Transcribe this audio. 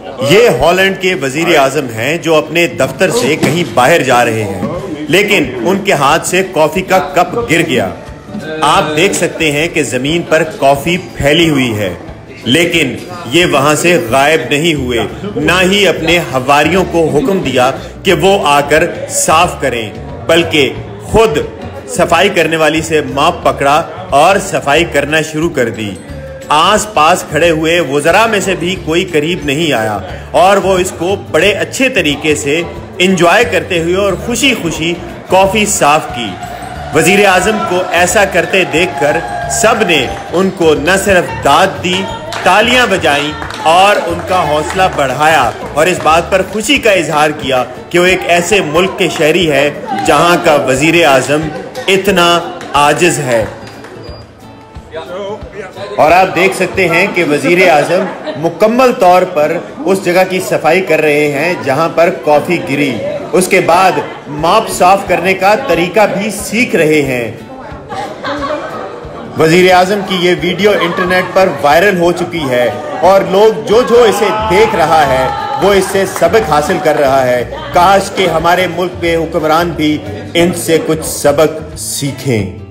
ये हॉलैंड के वजीर आजम हैं जो अपने दफ्तर से कहीं बाहर जा रहे हैं, लेकिन उनके हाथ से कॉफी का कप गिर गया। आप देख सकते हैं कि जमीन पर कॉफी फैली हुई है, लेकिन ये वहां से गायब नहीं हुए, ना ही अपने हवारियों को हुक्म दिया कि वो आकर साफ करें, बल्कि खुद सफाई करने वाली से माप पकड़ा और सफाई करना शुरू कर दी। आस पास खड़े हुए वज़रा में से भी कोई करीब नहीं आया और वो इसको बड़े अच्छे तरीके से एंजॉय करते हुए और खुशी खुशी कॉफ़ी साफ की। वज़ीर आज़म को ऐसा करते देखकर सब ने उनको न सिर्फ दाद दी, तालियां बजाईं और उनका हौसला बढ़ाया और इस बात पर खुशी का इजहार किया कि वो एक ऐसे मुल्क के शहरी है जहां का वज़ीर आज़म इतना आजिज है। और आप देख सकते हैं कि वजीर आजम मुकम्मल तौर पर उस जगह की सफाई कर रहे हैं जहां पर कॉफी गिरी। उसके बाद माप साफ करने का तरीका भी सीख रहे हैं। वजीर आजम की ये वीडियो इंटरनेट पर वायरल हो चुकी है और लोग जो इसे देख रहा है वो इससे सबक हासिल कर रहा है। काश कि हमारे मुल्क के हुक्मरान भी इनसे कुछ सबक सीखें।